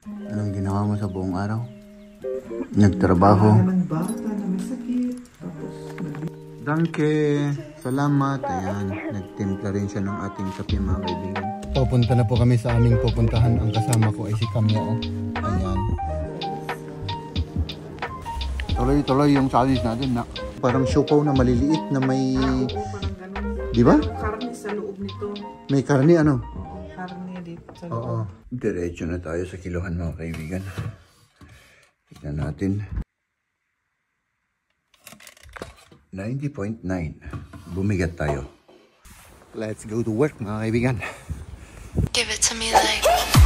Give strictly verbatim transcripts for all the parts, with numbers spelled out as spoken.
Anong ginawa mo sa buong araw? Nagtrabaho. Danke. Salamat. Ayan. Nagtimpla rin siya ng ating kape, mga kaibigan. Pupunta na po kami sa aming pupuntahan. Ang kasama ko ay si Kamyao. Ayan. Tuloy-tuloy yung challenge natin na parang siopaw na maliliit na may... Oo, parang ganun. Di ba? Karne sa loob nito. May karne ano? Oo, karne dito sa loob. Oo. Diretso na tayo sa kiluhan, mga kaibigan. Tignan natin. ninety point nine. Bumigat tayo. Let's go to work, mga kaibigan. Give it to me like...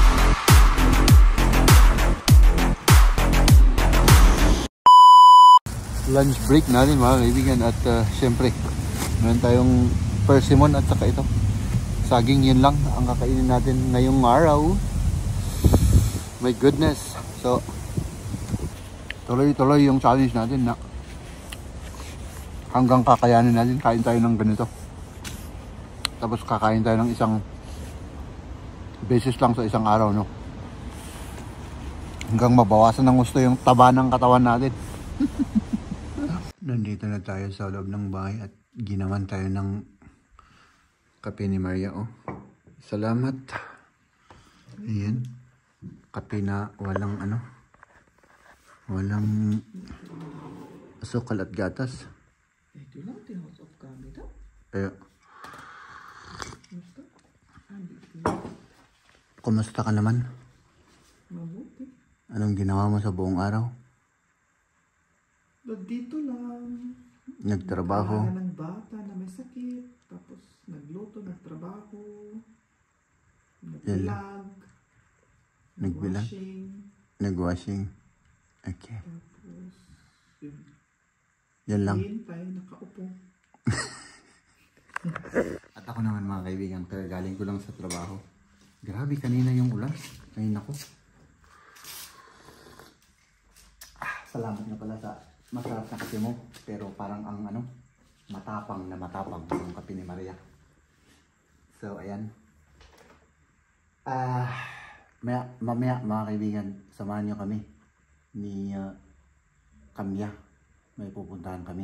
Lunch break natin, mga kaibigan. At uh, syempre, meron tayong persimmon at saka ito. Saging, yun lang ang kakainin natin ngayong araw. My goodness. So, tuloy-tuloy yung challenge natin na hanggang kakayanin natin, kain tayo ng ganito. Tapos kakain tayo ng isang beses lang sa isang araw, no? Hanggang mabawasan ng gusto yung taba ng katawan natin. Nandito na tayo sa loob ng bahay at ginawan tayo ng kape ni Maria, oh. Salamat. Ayan. Kape na walang ano, walang asukal at gatas. Ito lang, tinahos of camera. Eh, kumusta ka naman? Mabuti. Anong ginawa mo sa buong araw? Dito lang. Nagtrabaho. Nagtrabaho ng bata na may sakit. Tapos nagluto, nagtrabaho. Nagbilag. Nagbilag? Nagwashing. Nagwashing. Okay. Tapos, yun. Yan lang. Yun pa, nakaupo. At ako naman, mga kaibigan, kagaling ko lang sa trabaho. Grabe, kanina yung ulan. Ayun ako. Ah, salamat na pala sa masarap na kape mo. Pero parang ang ano, matapang na matapang yung kape ni Maria. So, ayan. Ah, maya, mamaya, mga kaibigan, samahan nyo kami ni uh, Kamya. May pupuntahan kami.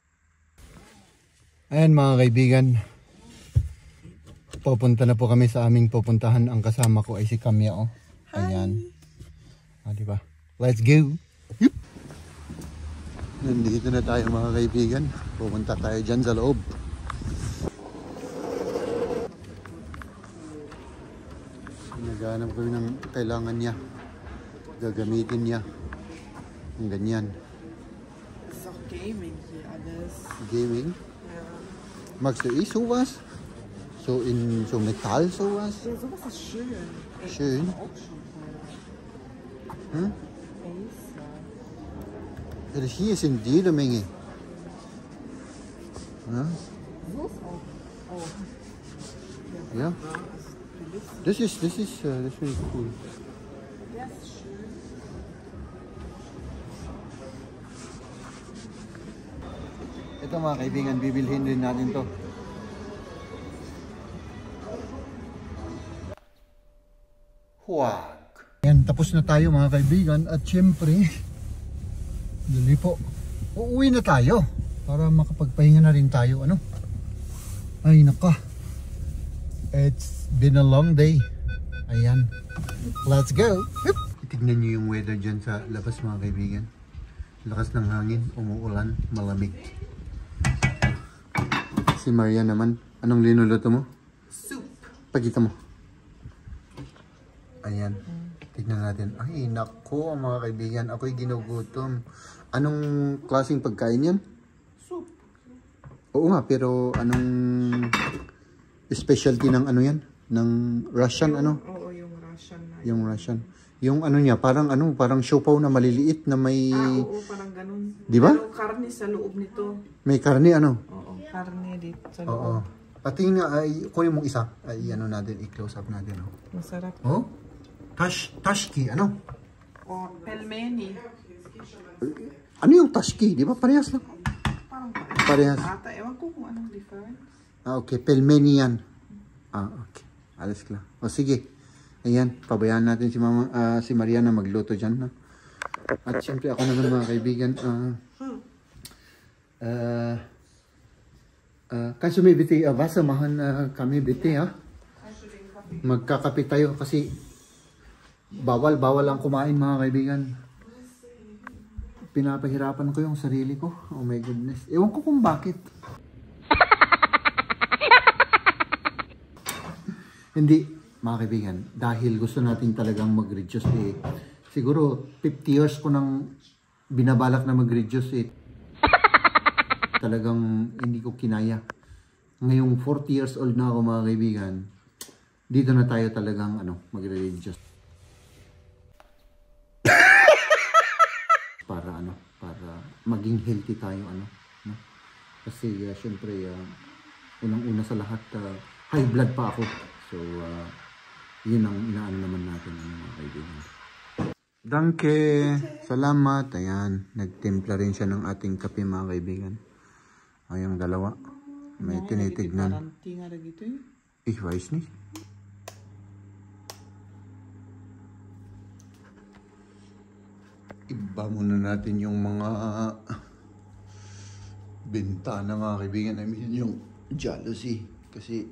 Ayan, mga kaibigan. Pupunta na po kami sa aming pupuntahan. Ang kasama ko ay si Kamyao. Ayan. Ah, diba? Let's go! Yup! Nandito na tayo, mga kaibigan. Pupunta tayo dyan sa loob. Naghanap kami ng kailangan niya. Gagamitin niya. Ang ganyan. So, gaming hier alles. Gaming? Ja. Magst du eh sowas? So in so Metall sowas? Ja, sowas ist schön. Ey, Schön. auch schon voll. Hm? Acer. Ja, das hier sind jede Menge. Ja? So ist auch. auch. Ja. Das ist, das ist, uh, das finde ich cool. Der ist schön. Ito, mga kaibigan, bibilhin din natin to. Huwag. Yan, tapos na tayo, mga kaibigan, at syempre, dali po, uuwi na tayo para makapagpahinga na rin tayo, ano? Ay, naka. It's been a long day. Ayan. Let's go. Hup. Tignan nyo yung weather dyan sa labas, mga kaibigan. Lakas ng hangin, umuulan, malamig. Si Maria naman, anong linuluto mo? Soup. Pagkita mo. Ayan. Tignan natin. Ay, nako, mga kaibigan. Ako'y ginugutom. Anong klaseng pagkain yan? Soup. Oo nga, pero anong specialty ng ano yan? Ng Russian, Yung, ano? Oo, yung Russian na. Yung Russian. Yung ano niya, parang ano, parang siopaw na maliliit na may... Ah, oo, parang ganun. Di ba? Pero karne sa loob nito. May karne, ano? Oo, karne dito sa Oo. loob. Pati nga, ay, kunin mong isa. Ay, ano natin, i-close up natin. Oh. Masarap. Oh? Tash, tashki, ano? Oh, pelmeni. Ano yung tashki? Di ba? Parehas lang. Parang Parehas. ata. Ewan ko kung anong difference. Ah, okay. Pelmeni yan. Ah, okay. Alas klar. O, sige. Ayan, pabayaan natin si Mama, ah, si Maria na magluto dyan. No? At siyempre ako naman mga kaibigan, ah, ah, ah, kasi may biti, ah, ba, samahan na kami biti ha. Magkakape tayo kasi bawal, bawal ang kumain mga kaibigan. Pinapahirapan ko yung sarili ko. Oh my goodness. Ewan ko kung bakit. Hindi, mga kaibigan, dahil gusto natin talagang mag-reduce eh. Siguro fifty years ko nang binabalak na mag-reduce eh. Talagang hindi ko kinaya. Ngayong forty years old na ako mga kaibigan, dito na tayo talagang ano, mag-reduce. Para ano, para maging healthy tayo ano, no? Kasi uh, syempre uh, unang-una sa lahat uh, high blood pa ako. So uh, yun ang inaano naman natin ano, mga kaibigan. Danke, salamat. Ayan, nagtimpla rin siya ng ating kape mga kaibigan. Ayang dalawa. May tinitignan. Ich weiß nicht. Iba muna natin yung mga bintana mga kaibigan. I mean yung jealousy. Kasi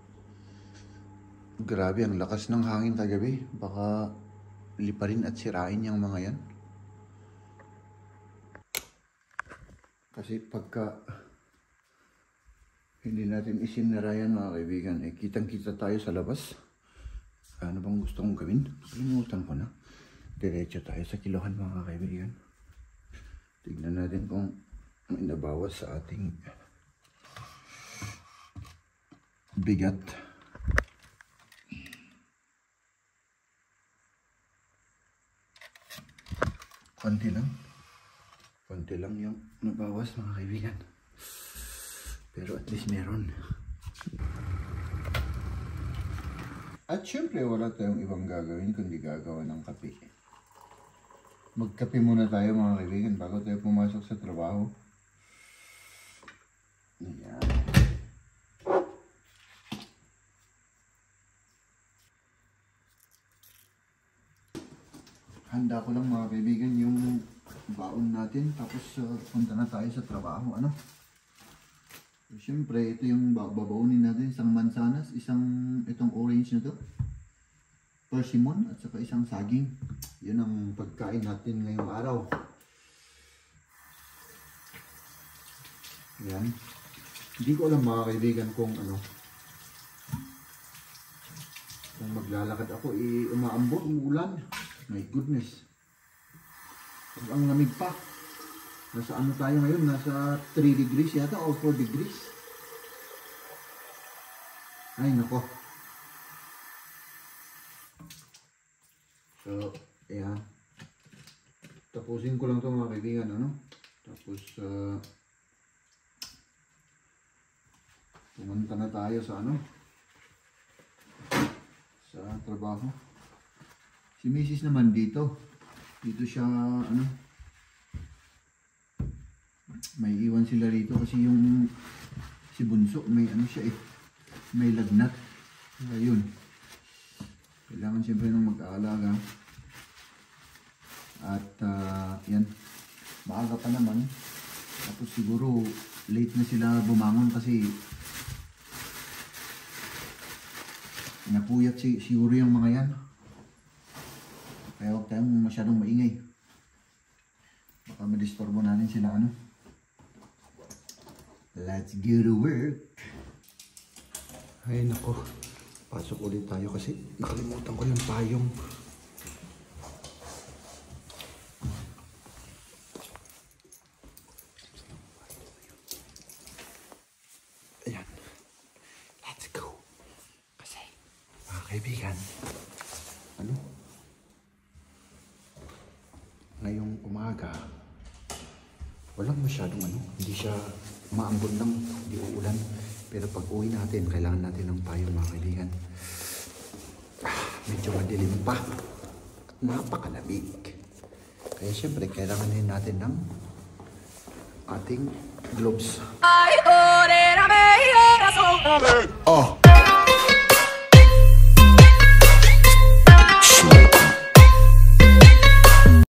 grabe ang lakas ng hangin kagabi. Baka liparin at sirain yung mga yan. Kasi pagka hindi natin isinara yan mga kaibigan, eh kitang kita tayo sa labas. Ano bang gusto kong gawin? Kalimutan ko na. Diretso tayo sa kilohan mga kaibigan. Tignan natin kung may nabawas sa ating bigat. Konti lang. Konti lang yung nabawas mga kaibigan. Pero at least meron. At syempre wala tayong ibang gagawin kundi gagawa ng kape. Magkape muna tayo mga kaibigan bago tayo pumasok sa trabaho. Ayan. Handa ko lang mga kaibigan yung baon natin tapos uh, punta na tayo sa trabaho. Ano? So, syempre ito yung babaunin natin, isang mansanas, isang itong orange na to, persimmon at saka isang saging. Yun ang pagkain natin ngayong araw. Ayan. Hindi ko alam mga kaibigan kung ano, kung maglalakad ako eh umaambon, umuulan. My goodness. Ang lamig pa. Nasa ano tayo ngayon? Nasa three degrees yata o four degrees. Ay nako. So, ayan. Tapusin ko lang ito mga kaibigan, ano? Tapos, uh, pumunta na tayo sa ano? Sa trabaho. Si Missus naman dito. Dito siya, ano? May iwan sila rito kasi yung si Bunso, may ano siya eh. May lagnat. Ayun. Kailangan siyempre ng mag-aalaga. At uh, yan, maaga pa naman. Tapos siguro late na sila bumangon kasi napuyat si, siguro yung mga yan. Kaya huwag tayong masyadong maingay. Baka madisturbo natin sila ano. Let's go to work. Ay nako. Pasok ulit tayo kasi nakalimutan ko yung payong. Ayan. Let's go. Kasi, mga kaibigan, ano? Ngayong umaga, walang masyadong ano, hindi siya maambon lang, hindi uulan. Pero pag uwi natin, kailangan natin ng payong mga kaibigan. Ah, medyo madilim pa. At napakalamig. Kaya syempre, kailangan din natin ng ating gloves. Oh!